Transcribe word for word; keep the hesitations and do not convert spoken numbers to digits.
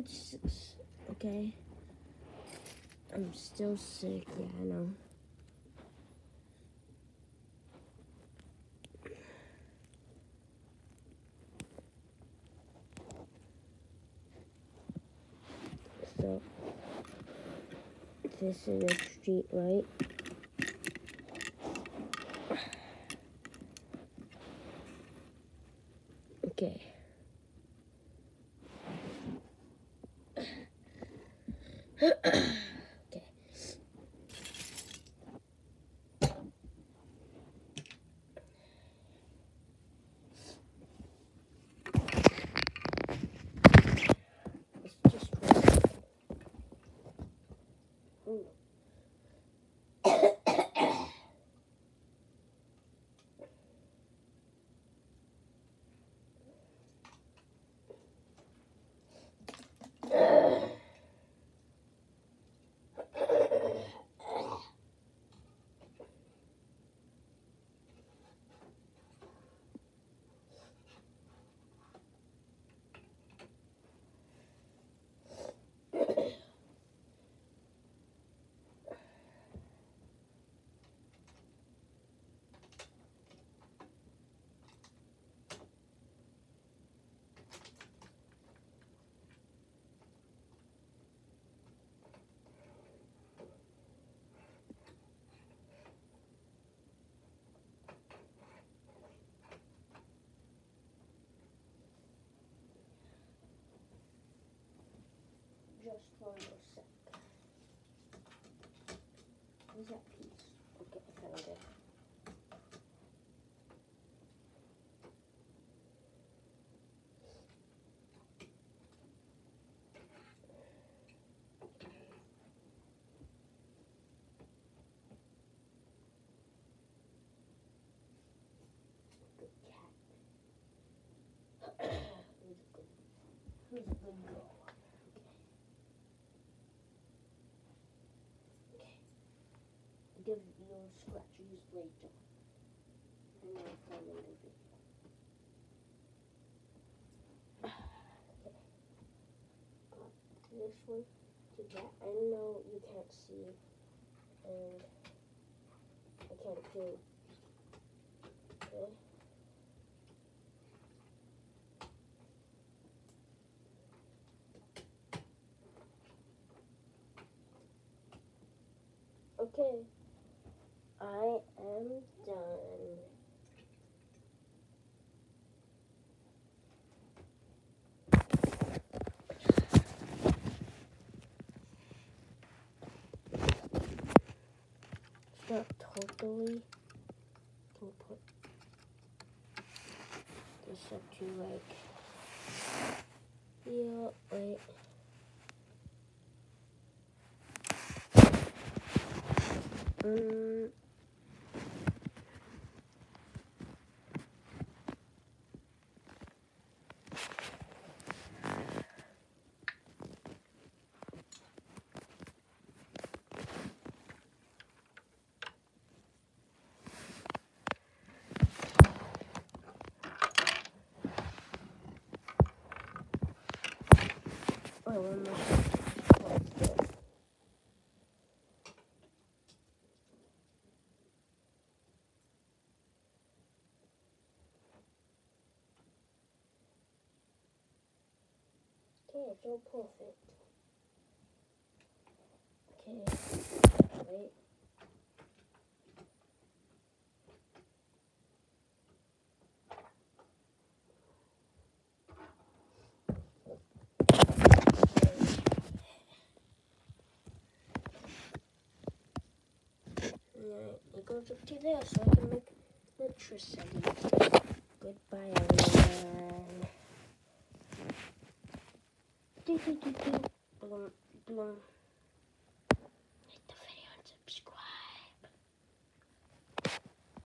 it's okay. I'm still sick, yeah, I know. So, this is a street light. Okay. Okay. Let's just rest. Ooh. Just one more sec. Where's that piece? Okay, I found it. Good cat. Who's a good, who's a good girl? Give your scratches later. And I'll find another video. Okay. This one to that. I know you can't see, and I can't do. Okay. Okay. I am done. It's not totally. Can put this up to like, yeah, wait. Um. Oh, one more. Okay, it's all perfect. Okay, wait. It goes up to there so I can make electricity. Goodbye, everyone. Do, do, do, do. Bloom, bloom.